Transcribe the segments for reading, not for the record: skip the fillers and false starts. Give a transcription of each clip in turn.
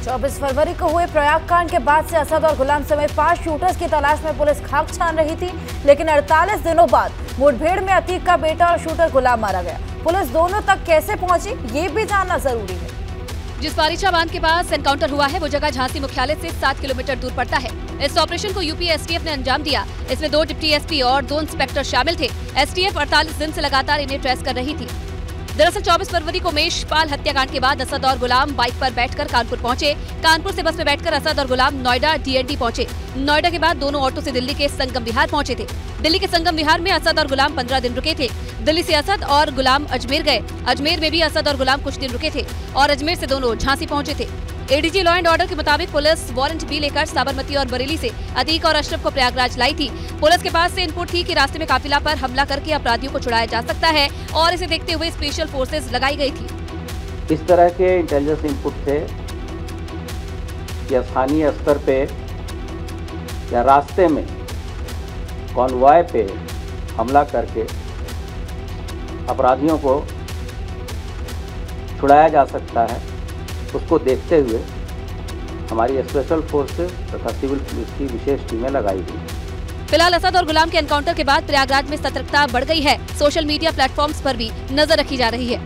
24 फरवरी को हुए प्रयाग कांड के बाद से असद और गुलाम समेत 5 शूटर्स की तलाश में पुलिस खाक छान रही थी, लेकिन 48 दिनों बाद मुठभेड़ में अतीक का बेटा और शूटर गुलाम मारा गया। पुलिस दोनों तक कैसे पहुंची, ये भी जानना जरूरी है। जिस बारीचा बांध के पास एनकाउंटर हुआ है वो जगह झांसी मुख्यालय से 7 किलोमीटर दूर पड़ता है। इस ऑपरेशन को यूपी एसटीएफ ने अंजाम दिया। इसमें 2 डिप्टी एसपी और 2 इंस्पेक्टर शामिल थे। एसटीएफ 48 दिन से लगातार इन्हें ट्रेस कर रही थी। दरअसल 24 फरवरी को उमेश पाल हत्याकांड के बाद असद और गुलाम बाइक पर बैठकर कानपुर पहुंचे। कानपुर से बस में बैठकर असद और गुलाम नोएडा डीएनडी पहुंचे। नोएडा के बाद दोनों ऑटो से दिल्ली के संगम विहार पहुंचे थे। दिल्ली के संगम विहार में असद और गुलाम 15 दिन रुके थे। दिल्ली से असद और गुलाम अजमेर गए। अजमेर में भी असद और गुलाम कुछ दिन रुके थे और अजमेर से दोनों झांसी पहुंचे थे। एडीजी लॉ एंड ऑर्डर के मुताबिक पुलिस वारंट भी लेकर साबरमती और बरेली से अतीक और अशरफ को प्रयागराज लाई थी। पुलिस के पास से इनपुट थी कि रास्ते में काफिला पर हमला करके अपराधियों को छुड़ाया जा सकता है और इसे देखते हुए स्पेशल फोर्सेज लगाई गई थी। इस तरह के इंटेलिजेंस इनपुट थे या स्थानीय स्तर पे या रास्ते में कॉन्वॉय पे हमला करके अपराधियों को छुड़ाया जा सकता है, उसको देखते हुए हमारी स्पेशल फोर्सेस तथा सिविल पुलिस की विशेष टीमें लगाई गई। फिलहाल असद और गुलाम के एनकाउंटर के बाद प्रयागराज में सतर्कता बढ़ गई है। सोशल मीडिया प्लेटफॉर्म्स पर भी नजर रखी जा रही है।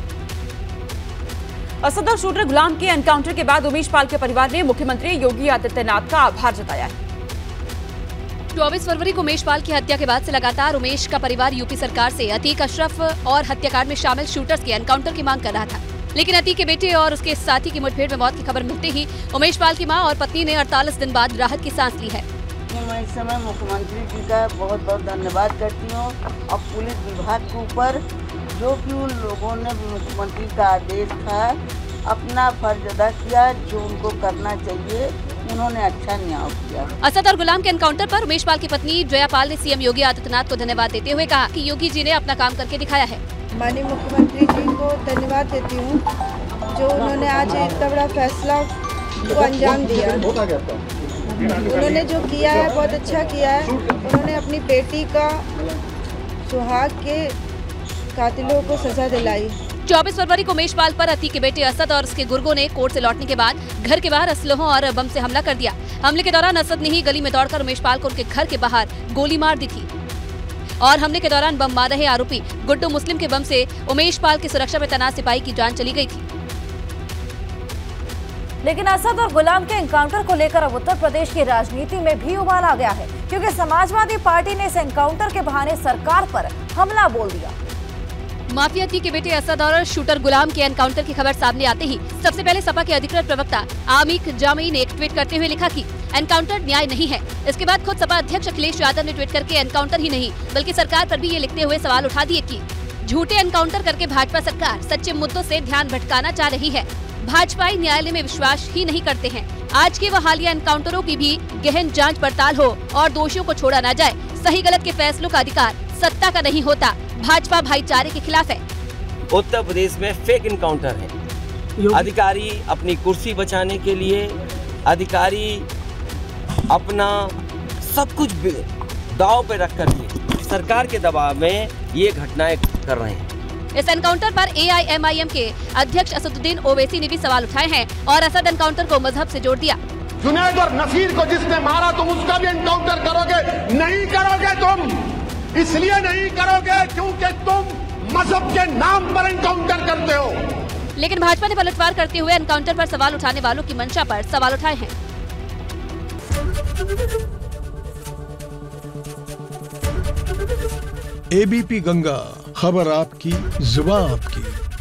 असद और शूटर गुलाम के एनकाउंटर के बाद उमेश पाल के परिवार ने मुख्यमंत्री योगी आदित्यनाथ का आभार जताया है। 24 फरवरी को उमेश पाल की हत्या के बाद से लगातार उमेश का परिवार यूपी सरकार से अतीक, अशरफ और हत्याकांड में शामिल शूटर्स के एनकाउंटर की मांग कर रहा था। लेकिन अतीक के बेटे और उसके साथी की मुठभेड़ में मौत की खबर मिलते ही उमेश पाल की मां और पत्नी ने 48 दिन बाद राहत की सांस ली है। मैं इस समय मुख्यमंत्री जी का बहुत बहुत धन्यवाद करती हूँ और पुलिस विभाग के ऊपर जो कि उन लोगों ने मुख्यमंत्री का आदेश था अपना फर्ज अदा किया, जो उनको करना चाहिए उन्होंने अच्छा न्याय किया। असद और गुलाम के एनकाउंटर पर उमेश पाल की पत्नी जया पाल ने सीएम योगी आदित्यनाथ को धन्यवाद देते हुए कहा कि योगी जी ने अपना काम करके दिखाया है। माननीय मुख्यमंत्री जी को धन्यवाद देती हूँ जो उन्होंने आज इतना बड़ा फैसला को अंजाम दिया। उन्होंने जो किया है बहुत अच्छा किया है। उन्होंने अपनी बेटी का सुहाग के कातिलों को सजा दिलाई। 24 फरवरी को उमेश पाल पर अतीक के बेटे असद और उसके गुर्गों ने कोर्ट से लौटने के बाद घर के बाहर असलहों और बम से हमला कर दिया। हमले के दौरान असद ने ही गली में दौड़कर उमेश पाल को उनके घर के बाहर गोली मार दी थी और हमले के दौरान बम मार रहे आरोपी गुड्डू मुस्लिम के बम से उमेश पाल की सुरक्षा में तैनात सिपाही की जान चली गई थी। लेकिन असद और गुलाम के एनकाउंटर को लेकर अब उत्तर प्रदेश की राजनीति में भी उबाल आ गया है, क्योंकि समाजवादी पार्टी ने इस एनकाउंटर के बहाने सरकार पर हमला बोल दिया। माफिया अतीक के बेटे असद और शूटर गुलाम के एनकाउंटर की खबर सामने आते ही सबसे पहले सपा के अधिकृत प्रवक्ता आमिक जामई ने एक ट्वीट करते हुए लिखा कि एनकाउंटर न्याय नहीं है। इसके बाद खुद सपा अध्यक्ष अखिलेश यादव ने ट्वीट करके एनकाउंटर ही नहीं बल्कि सरकार पर भी ये लिखते हुए सवाल उठा दिए कि झूठे एनकाउंटर करके भाजपा सरकार सच्चे मुद्दों से ध्यान भटकाना चाह रही है। भाजपाई न्यायालय में विश्वास ही नहीं करते हैं। आज के व हालिया एनकाउंटरों की भी गहन जांच पड़ताल हो और दोषियों को छोड़ा न जाए। सही गलत के फैसलों का अधिकार सत्ता का नहीं होता, भाजपा भाईचारे के खिलाफ है। उत्तर प्रदेश में फेक इनकाउंटर है। अधिकारी अपनी कुर्सी बचाने के लिए, अधिकारी अपना सब कुछ दांव पे रख करके सरकार के दबाव में ये घटनाएं कर रहे हैं। इस एनकाउंटर पर एआईएमआईएम के अध्यक्ष असदुद्दीन ओवैसी ने भी सवाल उठाए हैं और असद एनकाउंटर को मजहब से जोड़ दिया। जुनैद और नसीर को जिसने मारा तुम उसका भी एनकाउंटर करोगे? नहीं करोगे तुम। इसलिए नहीं करोगे क्योंकि तुम मजहब के नाम पर एनकाउंटर करते हो। लेकिन भाजपा ने पलटवार करते हुए एनकाउंटर पर सवाल उठाने वालों की मंशा पर सवाल उठाए हैं। एबीपी गंगा, खबर आपकी, जुबान आपकी।